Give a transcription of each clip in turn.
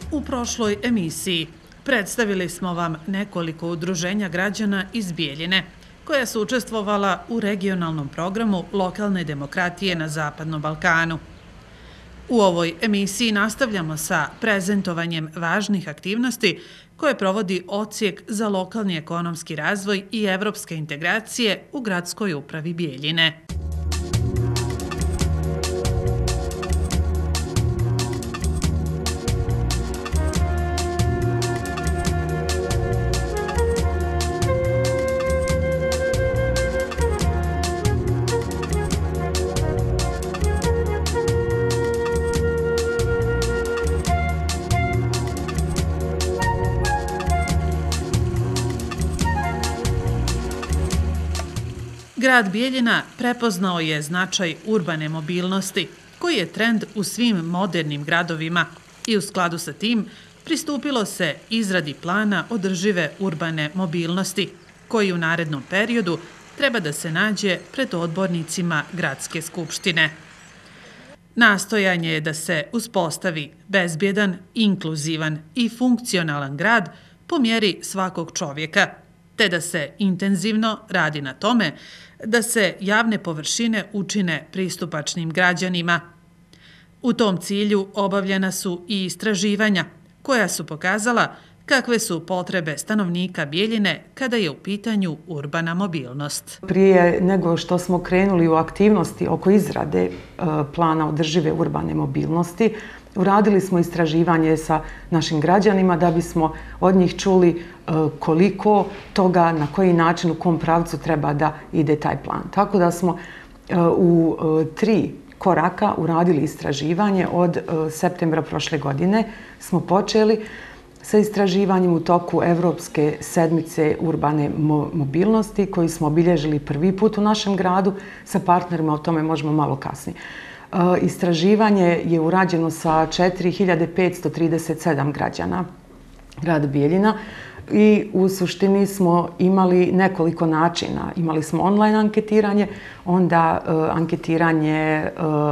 U prošloj emisiji predstavili smo vam nekoliko udruženja građana iz Bijeljine, koja su učestvovala u regionalnom programu lokalne demokratije na Zapadnom Balkanu. U ovoj emisiji nastavljamo sa prezentovanjem važnih aktivnosti koje provodi Odsjek za lokalni ekonomski razvoj i evropske integracije u Gradskoj upravi Bijeljine. Grad Bijeljina prepoznao je značaj urbane mobilnosti, koji je trend u svim modernim gradovima i u skladu sa tim pristupilo se izradi plana održive urbane mobilnosti, koji u narednom periodu treba da se nađe pred odbornicima Gradske skupštine. Nastojanje je da se uspostavi bezbjedan, inkluzivan i funkcionalan grad po mjeri svakog čovjeka, te da se intenzivno radi na tome da se javne površine učine pristupačnim građanima. U tom cilju obavljena su i istraživanja koja su pokazala kakve su potrebe stanovnika Bijeljine kada je u pitanju urbana mobilnost. Prije nego što smo krenuli u aktivnosti oko izrade plana održive urbane mobilnosti, uradili smo istraživanje sa našim građanima da bismo od njih čuli koliko toga, na koji način, u kom pravcu treba da ide taj plan. Tako da smo u 3 koraka uradili istraživanje. Od septembra prošle godine smo počeli sa istraživanjem u toku Evropske sedmice urbane mobilnosti koji smo obilježili prvi put u našem gradu sa partnerima, o tome možemo malo kasnije. Istraživanje je urađeno sa 4537 građana grada Bijeljina i u suštini smo imali nekoliko načina. Imali smo online anketiranje, onda anketiranje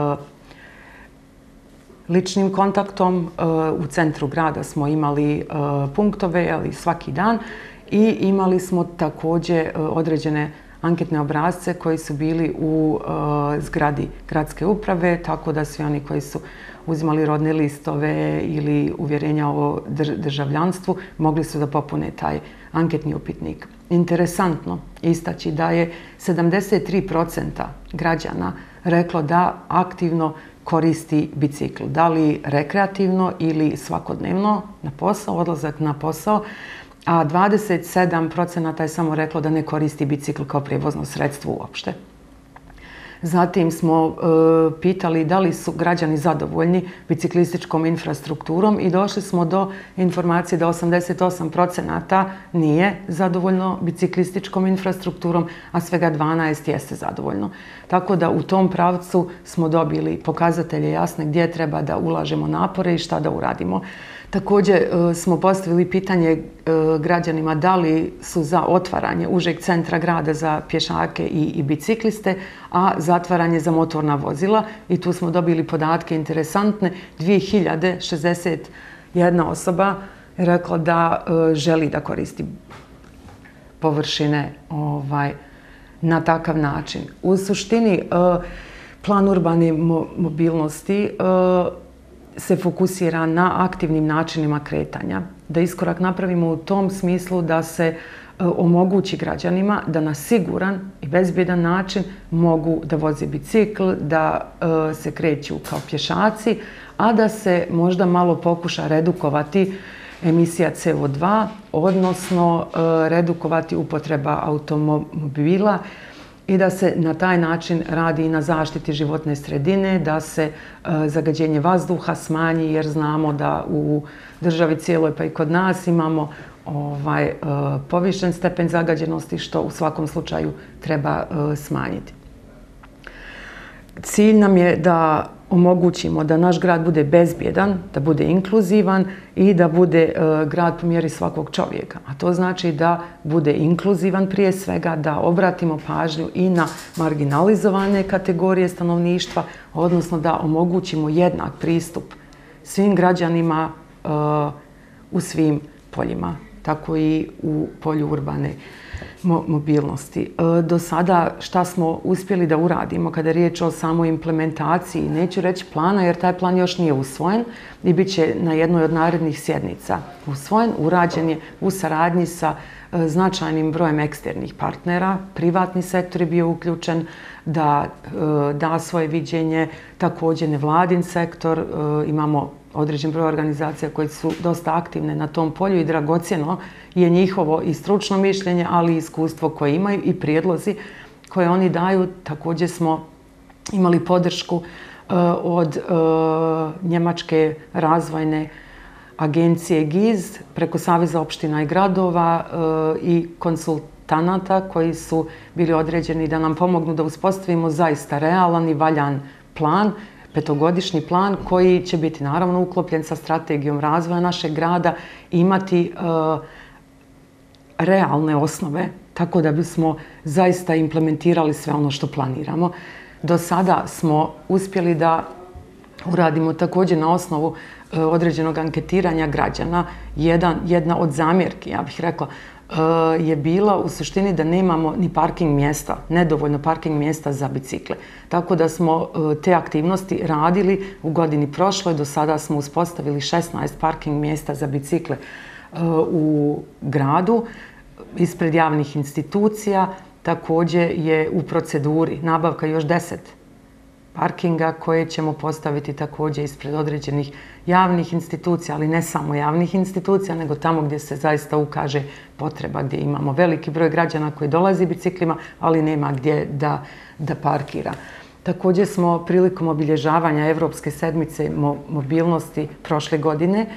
ličnim kontaktom. U centru grada smo imali punktove, ali svaki dan, i imali smo također određene anketne obrasce koji su bili u zgradi gradske uprave, tako da svi oni koji su uzimali rodne listove ili uvjerenja o državljanstvu mogli su da popune taj anketni upitnik. Interesantno istaći da je 73% građana reklo da aktivno koristi bicikl, da li rekreativno ili svakodnevno na posao, odlazak na posao, a 27% je samo reklo da ne koristi bicikl kao prijevozno sredstvo uopšte. Zatim smo pitali da li su građani zadovoljni biciklističkom infrastrukturom i došli smo do informacije da 88% nije zadovoljno biciklističkom infrastrukturom, a svega 12% jeste zadovoljno. Tako da u tom pravcu smo dobili pokazatelje jasne gdje treba da ulažemo napore i šta da uradimo. Također smo postavili pitanje građanima da li su za otvaranje užeg centra grada za pješake i bicikliste, a zatvaranje za motorna vozila, i tu smo dobili podatke interesantne. 2061 osoba je rekla da želi da koristi površine na takav način. U suštini, plan urbane mobilnosti se fokusira na aktivnim načinima kretanja. Da iskorak napravimo u tom smislu da se omogući građanima da na siguran i bezbjedan način mogu da voze bicikl, da se kreću kao pješaci, a da se možda malo pokuša redukovati emisija CO2, odnosno redukovati upotreba automobila, i da se na taj način radi i na zaštiti životne sredine, da se zagađenje vazduha smanji, jer znamo da u državi cijeloj pa i kod nas imamo povišen stepen zagađenosti, što u svakom slučaju treba smanjiti. Cilj nam je da omogućimo da naš grad bude bezbjedan, da bude inkluzivan i da bude grad po mjeri svakog čovjeka. A to znači da bude inkluzivan prije svega, da obratimo pažnju i na marginalizovane kategorije stanovništva, odnosno da omogućimo jednak pristup svim građanima u svim poljima, tako i u polju urbane mobilnosti. Do sada šta smo uspjeli da uradimo kada je riječ o samoj implementaciji, neću reći plana jer taj plan još nije usvojen i bit će na jednoj od narednih sjednica usvojen, urađen je u saradnji sa značajnim brojem eksternih partnera, privatni sektor je bio uključen da da svoje viđenje, također nevladin sektor, imamo određen broj organizacija koje su dosta aktivne na tom polju i dragocjeno je njihovo i stručno mišljenje, ali i iskustvo koje imaju i prijedlozi koje oni daju. Također smo imali podršku od Njemačke razvojne agencije GIZ preko Saveza opština i gradova i konsultanata koji su bili određeni da nam pomognu da uspostavimo zaista realan i valjan plan, petogodišnji plan koji će biti naravno uklopljen sa strategijom razvoja našeg grada i imati realne osnove, tako da bismo zaista implementirali sve ono što planiramo. Do sada smo uspjeli da uradimo također na osnovu određenog anketiranja građana. Jedna od zamjerki, ja bih rekla, je bila u suštini da nemamo ni parking mjesta, nedovoljno parking mjesta za bicikle. Tako da smo te aktivnosti radili u godini prošloj. Do sada smo uspostavili 16 parking mjesta za bicikle u gradu ispred javnih institucija. Također je u proceduri nabavka još 10 parkinga koje ćemo postaviti također ispred određenih javnih institucija, ali ne samo javnih institucija, nego tamo gdje se zaista ukaže potreba, gdje imamo veliki broj građana koji dolazi biciklima, ali nema gdje da parkira. Također smo prilikom obilježavanja Evropske sedmice mobilnosti prošle godine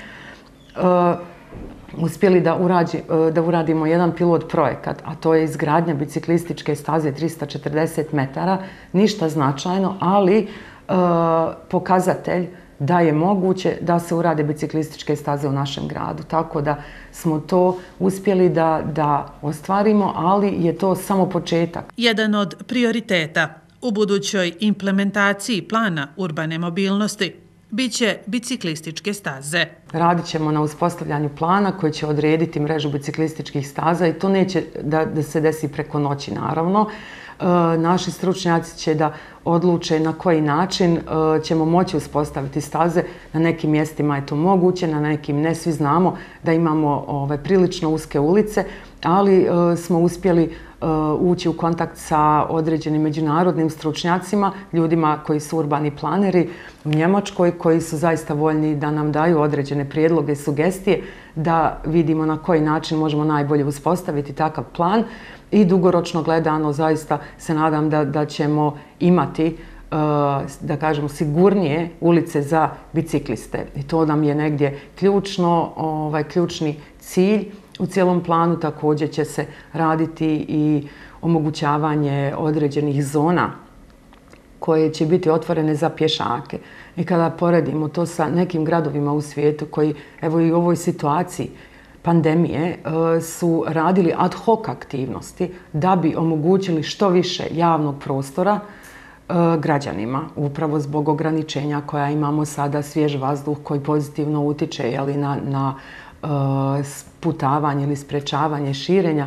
uspjeli da uradimo jedan pilot projekat, a to je izgradnja biciklističke staze 340 metara, ništa značajno, ali pokazatelj da je moguće da se urade biciklističke staze u našem gradu. Tako da smo to uspjeli da ostvarimo, ali je to samo početak. Jedan od prioriteta u budućoj implementaciji plana urbane mobilnosti biće biciklističke staze. Radit ćemo na uspostavljanju plana koji će odrediti mrežu biciklističkih staza i to neće da se desi preko noći, naravno. Naši stručnjaci će da odluče na koji način ćemo moći uspostaviti staze. Na nekim mjestima je to moguće, na nekim ne. Svi znamo da imamo prilično uske ulice, ali smo uspjeli ući u kontakt sa određenim međunarodnim stručnjacima, ljudima koji su urbani planeri u Njemačkoj, koji su zaista voljni da nam daju određene prijedloge i sugestije da vidimo na koji način možemo najbolje uspostaviti takav plan i dugoročno gledano zaista se nadam da ćemo imati da kažemo sigurnije ulice za bicikliste. I to nam je negdje ključni cilj. U cijelom planu također će se raditi i omogućavanje određenih zona koje će biti otvorene za pješake. I kada poredimo to sa nekim gradovima u svijetu koji, evo i u ovoj situaciji pandemije, su radili ad hoc aktivnosti da bi omogućili što više javnog prostora građanima, upravo zbog ograničenja koja imamo sada, svjež vazduh koji pozitivno utiče na sputavanje ili sprečavanje širenja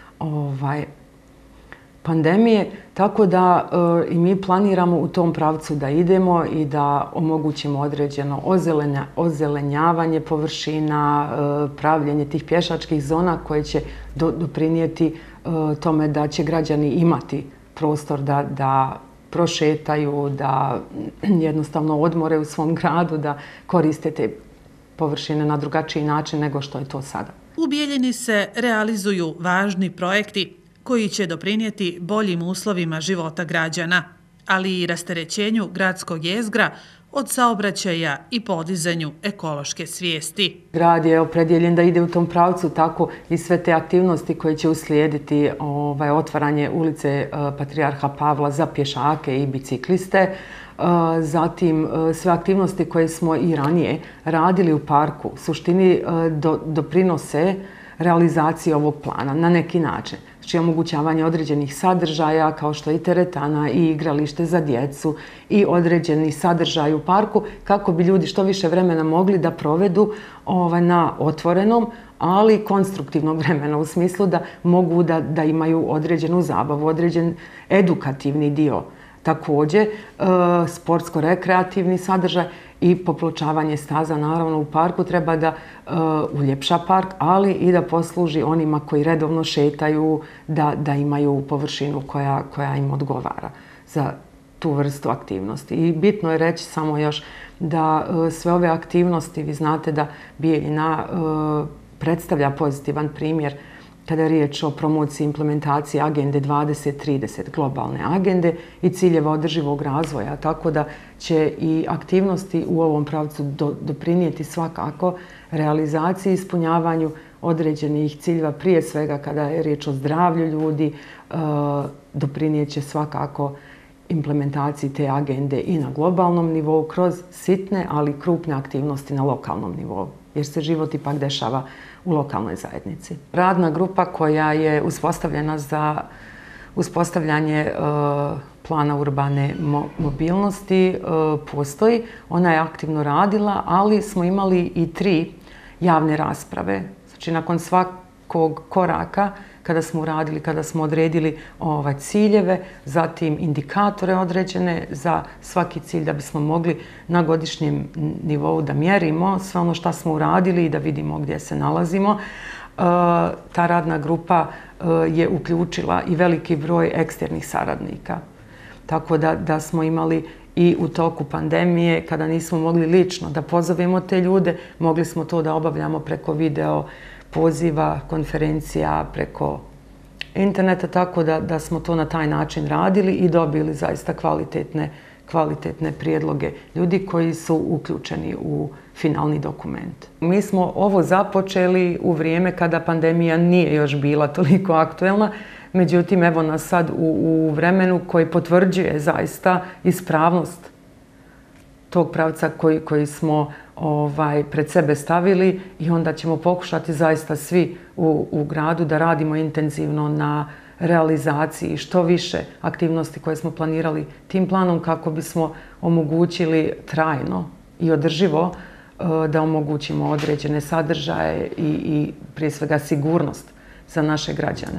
pandemije, tako da i mi planiramo u tom pravcu da idemo i da omogućimo određeno ozelenjavanje površina, pravljenje tih pješačkih zona koje će doprinijeti tome da će građani imati prostor da prošetaju, da jednostavno odmore u svom gradu, da koriste te površine na drugačiji način nego što je to sada. U Bijeljini se realizuju važni projekti koji će doprinijeti boljim uslovima života građana, ali i rasterećenju gradskog jezgra od saobraćaja i podizanju ekološke svijesti. Grad je opredjeljen da ide u tom pravcu, tako i sve te aktivnosti koje će uslijediti otvaranje ulice Patrijarha Pavla za pješake i bicikliste, zatim sve aktivnosti koje smo i ranije radili u parku, u suštini doprinose realizaciji ovog plana na neki način. Znači omogućavanje određenih sadržaja kao što je i teretana i igralište za djecu i određeni sadržaj u parku kako bi ljudi što više vremena mogli da provedu na otvorenom, ali konstruktivnog vremena u smislu da mogu da imaju određenu zabavu, određen edukativni dio. Također, sportsko-rekreativni sadržaj i popločavanje staza naravno u parku treba da uljepša park, ali i da posluži onima koji redovno šetaju, da imaju površinu koja im odgovara za tu vrstu aktivnosti. I bitno je reći samo još da sve ove aktivnosti, vi znate da Bijeljina predstavlja pozitivan primjer kada je riječ o promociji implementacije Agende 2030, globalne agende i ciljeva održivog razvoja, tako da će i aktivnosti u ovom pravcu doprinijeti svakako realizaciji i ispunjavanju određenih ciljeva, prije svega kada je riječ o zdravlju ljudi, doprinijet će svakako implementaciji te agende i na globalnom nivou kroz sitne, ali krupne aktivnosti na lokalnom nivou, jer se život ipak dešava u lokalnoj zajednici. Radna grupa koja je uspostavljena za uspostavljanje plana urbane mobilnosti postoji. Ona je aktivno radila, ali smo imali i 3 javne rasprave. Znači, nakon svakog koraka kada smo uradili, kada smo odredili ciljeve, zatim indikatore određene za svaki cilj da bismo mogli na godišnjem nivou da mjerimo sve ono što smo uradili i da vidimo gdje se nalazimo. Ta radna grupa je uključila i veliki broj eksternih saradnika. Tako da smo imali i u toku pandemije, kada nismo mogli lično da pozovemo te ljude, mogli smo to da obavljamo preko video poziva, konferencija, preko interneta, tako da smo to na taj način radili i dobili zaista kvalitetne prijedloge ljudi koji su uključeni u finalni dokument. Mi smo ovo započeli u vrijeme kada pandemija nije još bila toliko aktuelna, međutim, evo nas sad u vremenu koji potvrđuje zaista ispravnost tog pravca koji smo pred sebe stavili i onda ćemo pokušati zaista svi u gradu da radimo intenzivno na realizaciji što više aktivnosti koje smo planirali tim planom kako bismo omogućili trajno i održivo da omogućimo određene sadržaje i prije svega sigurnost za naše građane.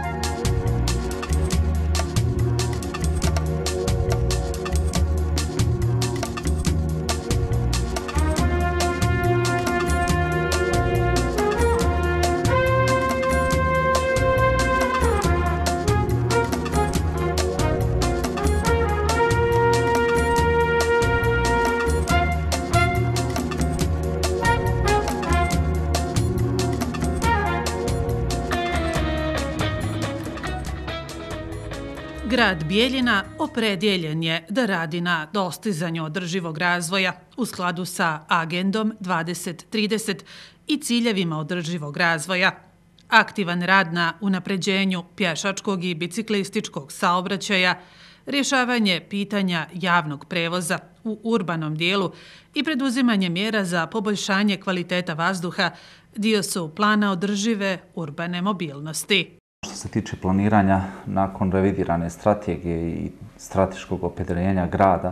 Grad Bijeljina opredjeljen je da radi na dostizanju održivog razvoja u skladu sa Agendom 2030 i ciljevima održivog razvoja. Aktivan rad na unapređenju pješačkog i biciklističkog saobraćaja, rješavanje pitanja javnog prevoza u urbanom dijelu i preduzimanje mjera za poboljšanje kvaliteta vazduha dio su plana održive urbane mobilnosti. Što se tiče planiranja, nakon revidirane strategije i strateškog opredjeljenja grada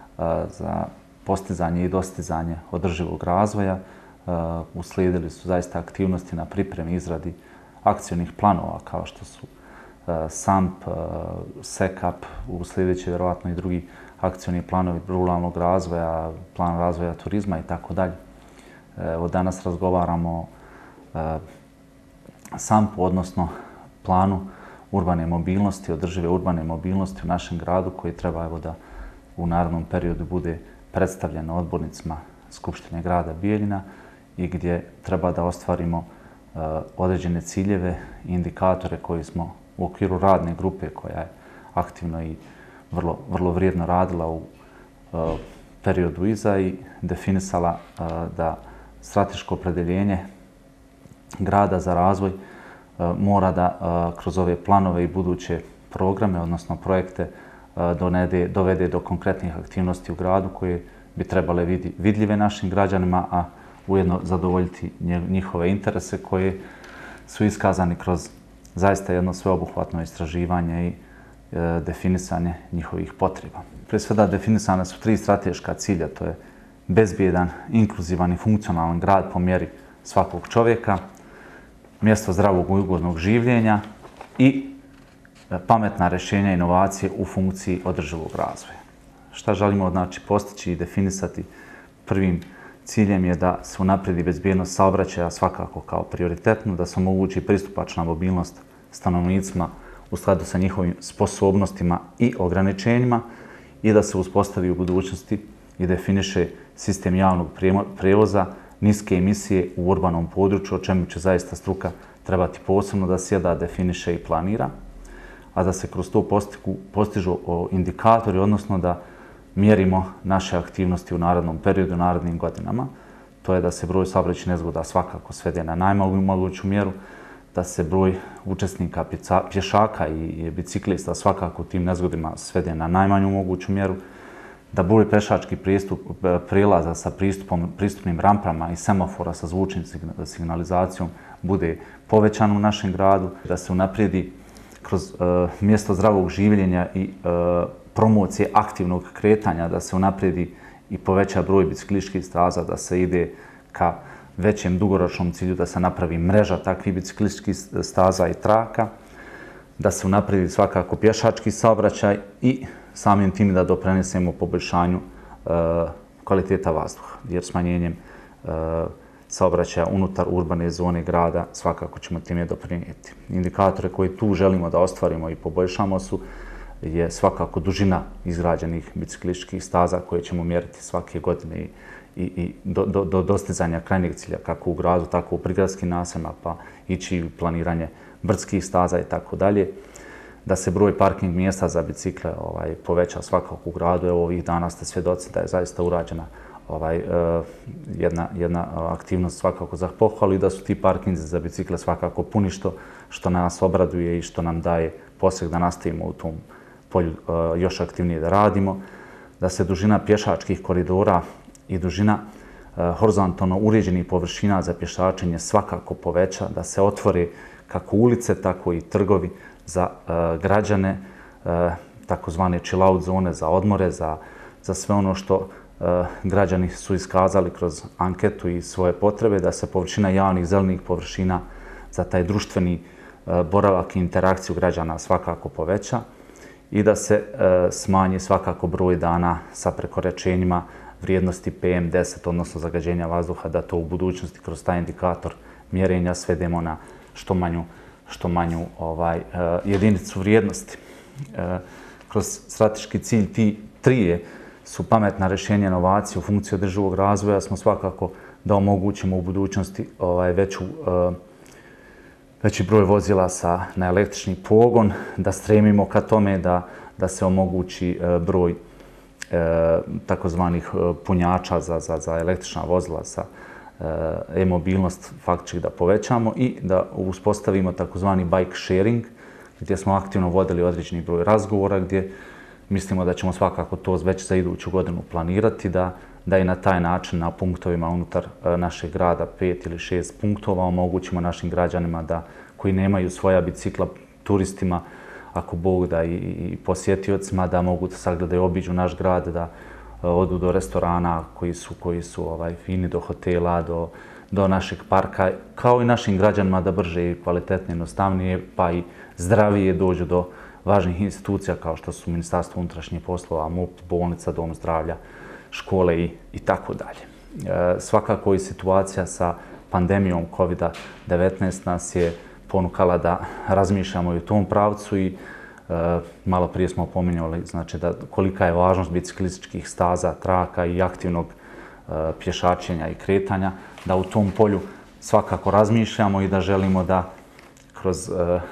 za postizanje i dostizanje održivog razvoja, uslijedili su zaista aktivnosti na pripremi i izradi akcionih planova kao što su SAMP, SEKAP, uslijedeći vjerovatno i drugi akcioni planovi ruralnog razvoja, plan razvoja turizma i tako dalje. Danas razgovaramo o SAMP-u, odnosno planu urbane mobilnosti, održive urbane mobilnosti u našem gradu koji treba da u narednom periodu bude predstavljen odbornicima Skupštine grada Bijeljina i gdje treba da ostvarimo određene ciljeve i indikatore koji smo u okviru radne grupe koja je aktivno i vrlo vrijedno radila u periodu iza i definisala da strateško opredjeljenje grada za razvoj mora da kroz ove planove i buduće programe, odnosno projekte, dovede do konkretnih aktivnosti u gradu koje bi trebale vidljive našim građanima, a ujedno zadovoljiti njihove interese koje su iskazani kroz zaista jedno sveobuhvatno istraživanje i definisanje njihovih potreba. Prije svega definisane su 3 strateška cilja, to je bezbjedan, inkluzivan i funkcionalan grad po mjeri svakog čovjeka, mjesto zdravog i ugodnog življenja i pametna rješenja i inovacije u funkciji održivog razvoja. Šta želimo postići i definisati? Prvim ciljem je da se unaprijedi bezbjednost saobraćaja svakako kao prioritetno, da se omogući pristupačna mobilnost stanovnicima u skladu sa njihovim sposobnostima i ograničenjima i da se uspostavi u budućnosti i definiše sistem javnog prijevoza niske emisije u urbanom području, o čemu će zaista struka trebati posebno da sjeda, definiše i planira, a da se kroz to postižu indikatori, odnosno da mjerimo naše aktivnosti u narednom periodu, u narednim godinama. To je da se broj saobraćajnih nezgoda svakako svede na najmanju moguću mjeru, da se broj učesnika pješaka i biciklista svakako u tim nezgodima svede na najmanju moguću mjeru, da broj pješačkih prijelaza sa pristupnim rampama i semafora sa zvučnim signalizacijom bude povećan u našem gradu, da se unaprijedi kroz mjesto zdravog življenja i promocije aktivnog kretanja, da se unaprijedi i poveća broj biciklističkih staza, da se ide ka većem dugoročnom cilju, da se napravi mreža takvih biciklističkih staza i traka, da se unaprijedi svakako pješački saobraćaj i samim tim da doprinesemo poboljšanju kvaliteta vazduha, jer smanjenjem saobraćaja unutar urbane zone grada svakako ćemo time doprinijeti. Indikatore koje tu želimo da ostvarimo i poboljšamo je svakako dužina izgrađenih biciklističkih staza koje ćemo mjeriti svake godine i do dostizanja krajnjeg cilja kako u gradu, tako u prigradskim naseljima, pa ići u planiranje brdskih staza i tako dalje. Da se broj parking mjesta za bicikle poveća svakako u gradu. Evo ovih dana ste svjedoci da je zaista urađena jedna aktivnost svakako za pohvalu i da su ti parkinzi za bicikle svakako puni što nas obraduje i što nam daje posljed da nastavimo u tom polju još aktivnije da radimo. Da se dužina pješačkih koridora i dužina horizontalno uređenih površina za pješačenje svakako poveća, da se otvore kako ulice, tako i trgovi za građane, takozvane chill out zone za odmore, za sve ono što građani su iskazali kroz anketu i svoje potrebe, da se površina javnih zelenih površina za taj društveni boravak i interakciju građana svakako poveća i da se smanji svakako broj dana sa prekoračenjima vrijednosti PM10, odnosno zagađenja vazduha, da to u budućnosti kroz taj indikator mjerenja svedemo na što manju jedinicu vrijednosti. Kroz strateški cilj ti 3 su pametna rješenja inovacije u funkciji održivog razvoja, smo svakako da omogućimo u budućnosti veći broj vozila na električni pogon, da stremimo ka tome da se omogući broj takozvanih punjača za električna vozila sa e-mobilnost faktički da povećamo i da uspostavimo takozvani bike sharing, gdje smo aktivno vodili određeni broj razgovora, gdje mislimo da ćemo svakako to već za iduću godinu planirati, da i na taj način na punktovima unutar našeg grada 5 ili 6 punktova omogućimo našim građanima koji nemaju svoja bicikla, turistima, ako Bog da i posjetiocima, da mogu da sagledaju, obiđu naš grad, da odu do restorana koji su fini, do hotela, do našeg parka, kao i našim građanima da brže i kvalitetnije, jednostavnije, pa i zdravije dođu do važnih institucija kao što su Ministarstvo unutrašnjih poslova, MUP, bolnica, dom zdravlja, škole i tako dalje. Svakako i situacija sa pandemijom COVID-19 nas je ponukala da razmišljamo i u tom pravcu i malo prije smo pominjali kolika je važnost biciklističkih staza, traka i aktivnog pješačenja i kretanja, da u tom polju svakako razmišljamo i da želimo da kroz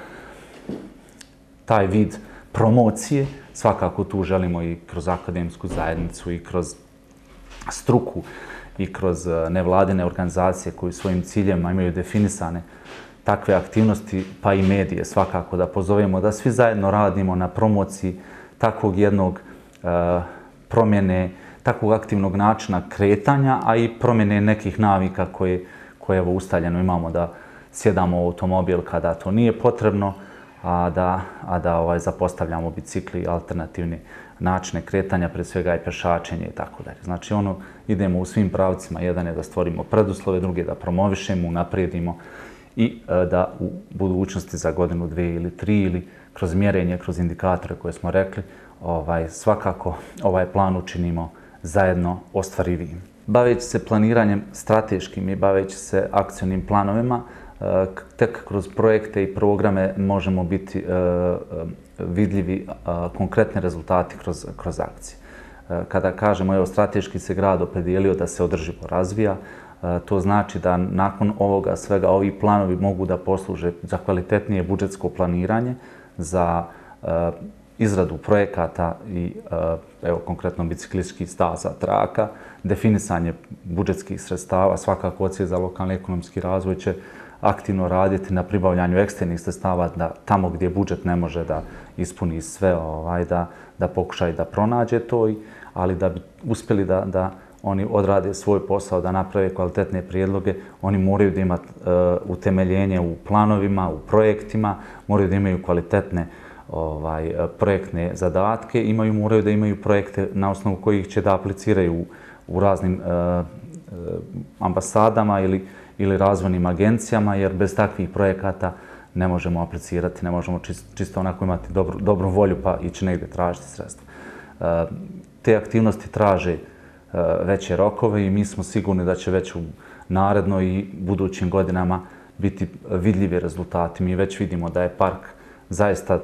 taj vid promocije, svakako tu želimo i kroz akademsku zajednicu i kroz struku i kroz nevladine organizacije koji svojim ciljevima imaju definisane takve aktivnosti, pa i medije svakako da pozovemo da svi zajedno radimo na promociji takvog jednog promjene, takvog aktivnog načina kretanja, a i promjene nekih navika koje evo ustaljeno imamo da sjedamo u automobil kada to nije potrebno, a da zapostavljamo bicikli i alternativne načine kretanja, pre svega i pešačenje i tako dalje. Znači, idemo u svim pravcima. Jedan je da stvorimo preduslove, drugi je da promovišemo, unaprijedimo i da u budućnosti za godinu, 2 ili 3 ili kroz mjerenje, kroz indikatore koje smo rekli, svakako ovaj plan učinimo zajedno ostvarivijim. Baveći se planiranjem strateškim i baveći se akcionim planovima, tek kroz projekte i programe možemo biti vidljivi konkretni rezultati kroz akcije. Kada kažemo, evo, strateški se grad opredijelio da se održivo razvija, to znači da nakon ovoga svega ovi planovi mogu da posluže za kvalitetnije budžetsko planiranje, za izradu projekata i, evo, konkretno biciklističkih staza, traka, definisanje budžetskih sredstava. Svakako Odsjek za lokalni ekonomski razvoj će aktivno raditi na pribavljanju eksternih sredstava, da tamo gdje budžet ne može da ispuni sve, da pokušaju da pronađe to, ali da bi uspjeli da oni odrade svoj posao, da naprave kvalitetne prijedloge, oni moraju da imati utemeljenje u planovima, u projektima, moraju da imaju kvalitetne projektne zadatke, moraju da imaju projekte na osnovu kojih će da apliciraju u raznim ambasadama ili razvojnim agencijama, jer bez takvih projekata ne možemo aplicirati, ne možemo čisto onako imati dobru volju pa ići negdje tražiti sredstva. Te aktivnosti traže veće rokove i mi smo sigurni da će već u narednoj i budućim godinama biti vidljivi rezultati. Mi već vidimo da je park zaista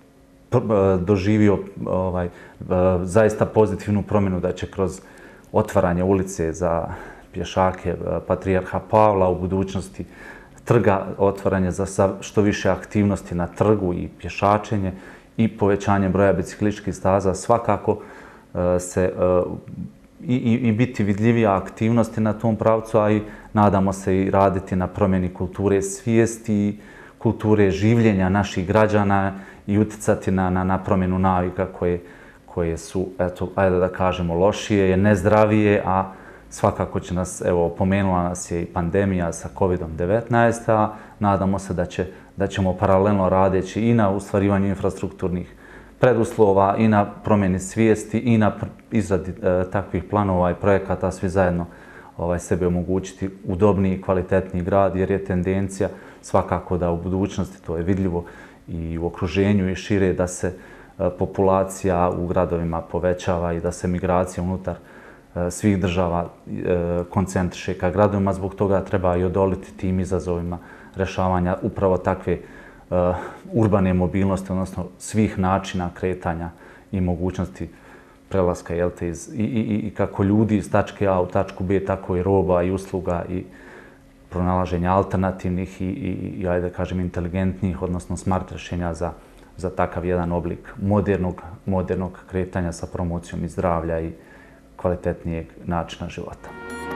doživio zaista pozitivnu promjenu, da će kroz otvaranje ulice za pješake Patrijarha Pavla u budućnosti, trga, otvaranje za što više aktivnosti na trgu i pješačenje i povećanje broja biciklističkih staza, svakako i biti vidljivija aktivnosti na tom pravcu, a i nadamo se i raditi na promjeni kulture svijesti, kulture življenja naših građana i utjecati na promjenu navika koje su, eto, ajde da kažemo, lošije, nezdravije, a svakako će nas, evo, pomenula nas je i pandemija sa COVID-19, a nadamo se da ćemo paralelno radeći i na ostvarivanju infrastrukturnih preduslova i na promjeni svijesti i na izradi takvih planova i projekata svi zajedno sebe omogućiti udobniji i kvalitetniji grad, jer je tendencija svakako da u budućnosti, to je vidljivo i u okruženju i šire, da se populacija u gradovima povećava i da se migracija unutar svih država koncentriše ka gradovima. Zbog toga treba i odoliti tim izazovima rješavanja upravo takve urbane mobilnosti, odnosno svih načina kretanja i mogućnosti prelaska i kako ljudi iz tačke A u tačku B, tako i roba i usluga i pronalaženja alternativnih i ajde kažem, inteligentnih, odnosno smart rješenja za takav jedan oblik modernog kretanja sa promocijom i zdravlja i kvalitetnijeg načina života.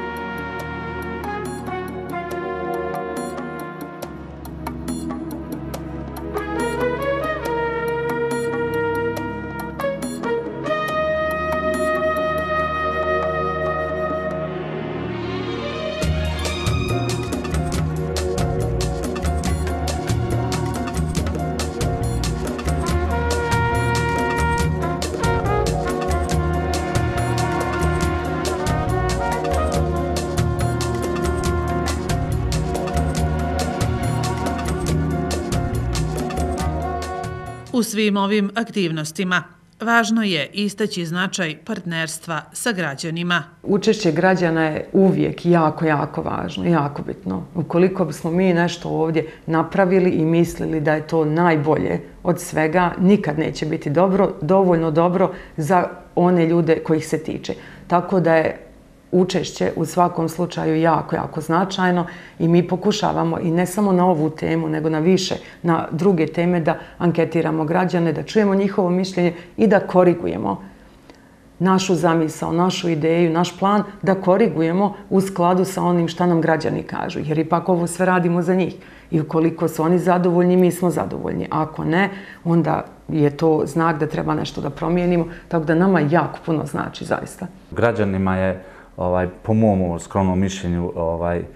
U svim ovim aktivnostima važno je istaći značaj partnerstva sa građanima. Učešće građana je uvijek jako, jako važno, jako bitno. Ukoliko bismo mi nešto ovdje napravili i mislili da je to najbolje od svega, nikad neće biti dobro, dovoljno dobro za one ljude kojih se tiče. Tako da je učešće u svakom slučaju jako, jako značajno i mi pokušavamo i ne samo na ovu temu, nego na više, na druge teme da anketiramo građane, da čujemo njihovo mišljenje i da korigujemo našu zamisao, našu ideju, naš plan, da korigujemo u skladu sa onim šta nam građani kažu. Jer ipak ovo sve radimo za njih. I ukoliko su oni zadovoljni, mi smo zadovoljni. Ako ne, onda je to znak da treba nešto da promijenimo. Tako da nama jako puno znači, zaista. Građanima je po mom skromnom mišljenju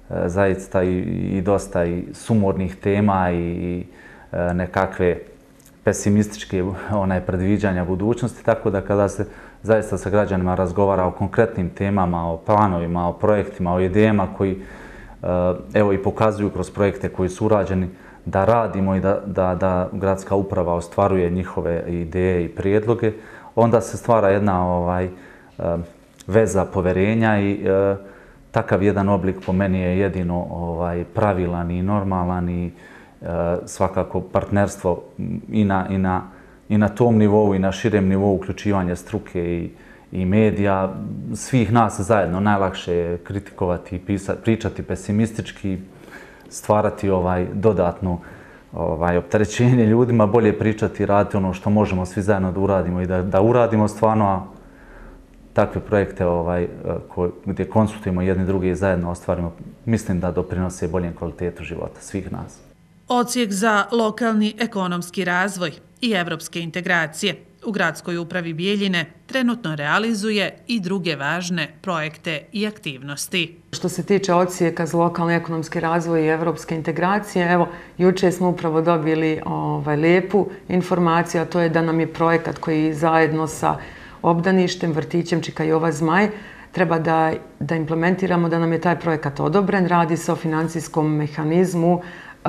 zaista i dosta i sumornih tema i nekakve pesimističke predviđanja budućnosti, tako da kada se zaista sa građanima razgovara o konkretnim temama, o planovima, o projektima, o idejama koji evo i pokazuju kroz projekte koji su urađeni da radimo i da gradska uprava ostvaruje njihove ideje i prijedloge, onda se stvara jedna veza poverenja i takav jedan oblik po meni je jedino pravilan i normalan i svakako partnerstvo i na tom nivou i na širem nivou uključivanja struke i medija, svih nas zajedno. Najlakše je kritikovati i pričati pesimistički, stvarati dodatno opterećenje ljudima, bolje pričati i raditi ono što možemo svi zajedno da uradimo i da uradimo stvarno, a takve projekte gdje konsultujemo jedni drugi i zajedno ostvarimo, mislim da doprinose boljem kvalitetu života svih nas. Odsjek za lokalni ekonomski razvoj i evropske integracije u Gradskoj upravi Bijeljine trenutno realizuje i druge važne projekte i aktivnosti. Što se tiče odsjeka za lokalni ekonomski razvoj i evropske integracije, evo, juče smo upravo dobili lijepu informaciju, a to je da nam je projekat koji zajedno sa obdaništem, vrtićem Čika Jova Zmaj treba da implementiramo, da nam je taj projekat odobren. Radi se o financijskom mehanizmu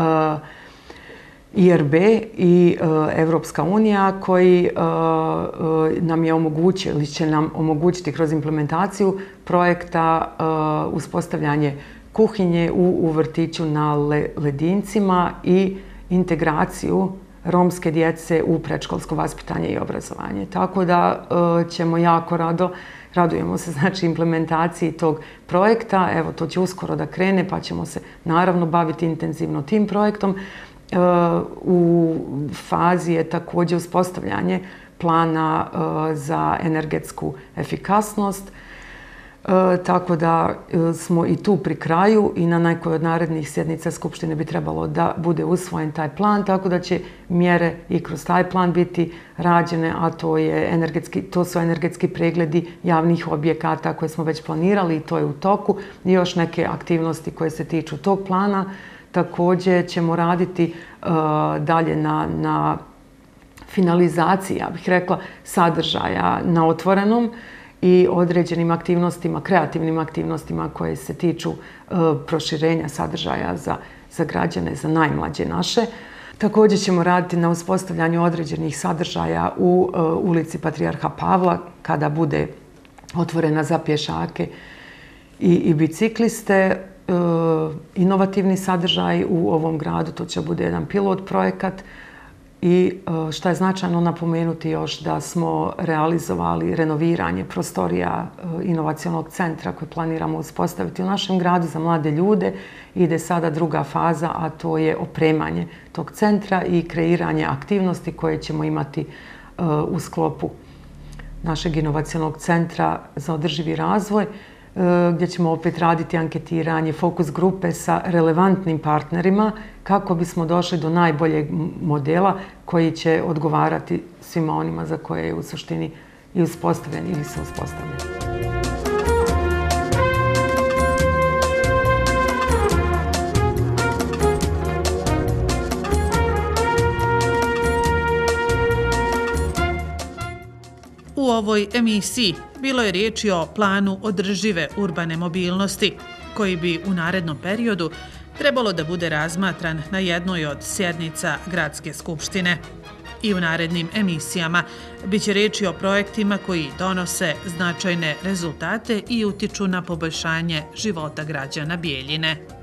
IRB i Evropska unija koji nam je omogućio ili će nam omogućiti kroz implementaciju projekta uspostavljanje kuhinje u vrtiću na Ledincima i integraciju romske djece u predškolsko vaspitanje i obrazovanje. Tako da ćemo jako radujemo se znači implementaciji tog projekta. Evo, to će uskoro da krene pa ćemo se naravno baviti intenzivno tim projektom. U fazi je također uspostavljanje plana za energetsku efikasnost, tako da smo i tu pri kraju i na nekoj od narednih sjednica Skupštine bi trebalo da bude usvojen taj plan, tako da će mjere i kroz taj plan biti rađene, a to su energetski pregledi javnih objekata koje smo već planirali i to je u toku i još neke aktivnosti koje se tiču tog plana. Također ćemo raditi dalje na finalizaciji, ja bih rekla, sadržaja na otvorenom i određenim aktivnostima, kreativnim aktivnostima koje se tiču proširenja sadržaja za građane, za najmlađe naše. Također ćemo raditi na uspostavljanju određenih sadržaja u ulici Patrijarha Pavla kada bude otvorena za pješake i bicikliste. Inovativni sadržaj u ovom gradu, to će bude jedan pilot projekat i što je značajno napomenuti još da smo realizovali renoviranje prostorija inovacionog centra koje planiramo uspostaviti u našem gradu za mlade ljude. Ide sada druga faza, a to je opremanje tog centra i kreiranje aktivnosti koje ćemo imati u sklopu našeg inovacionog centra za održivi razvoj, gdje ćemo opet raditi anketiranje, fokus grupe sa relevantnim partnerima kako bismo došli do najboljeg modela koji će odgovarati svima onima za koje je u suštini i uspostavljen ili se uspostavljen. U ovoj emisiji bilo je riječi o planu održive urbane mobilnosti, koji bi u narednom periodu trebalo da bude razmatran na jednoj od sjednica Gradske skupštine. I u narednim emisijama biće riječi o projektima koji donose značajne rezultate i utiču na poboljšanje života građana Bijeljine.